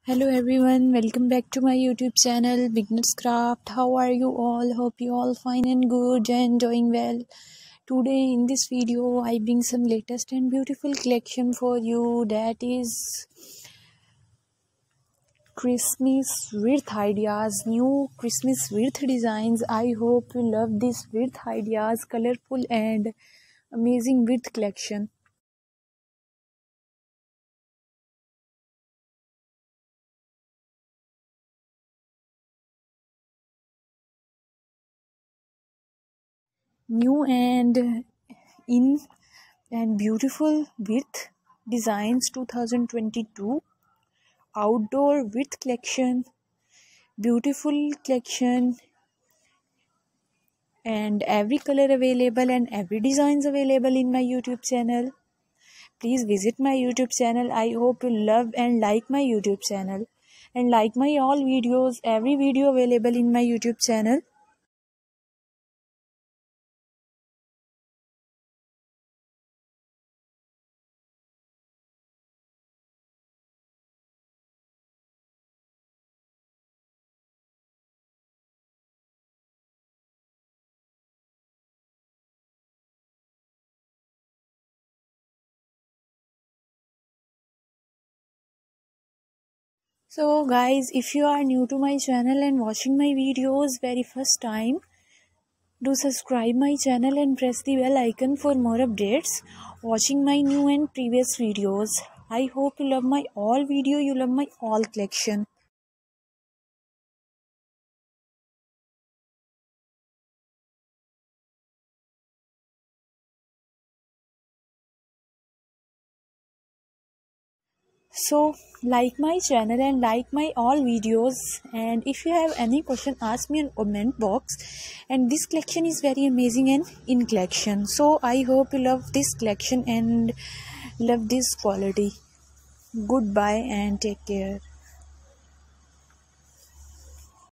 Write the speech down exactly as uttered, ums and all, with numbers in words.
Hello everyone, welcome back to my YouTube channel Beginners Craft. How are you all? Hope you all fine and good and doing well. Today in this video I bring some latest and beautiful collection for you, that is Christmas wreath ideas, new Christmas wreath designs. I hope you love this wreath ideas, colorful and amazing wreath collection. New and in and beautiful wreath designs twenty twenty-two, outdoor wreath collection, beautiful collection, and every color available and every designs available in my YouTube channel. Please visit my YouTube channel. I hope you love and like my YouTube channel and like my all videos, every video available in my YouTube channel. So guys, if you are new to my channel and watching my videos very first time, do subscribe my channel and press the bell icon for more updates, watching my new and previous videos. I hope you love my all video, you love my all collection. So like my channel and like my all videos, and if you have any question ask me in comment box. And this collection is very amazing and in collection, so I hope you love this collection and love this quality. Goodbye and take care.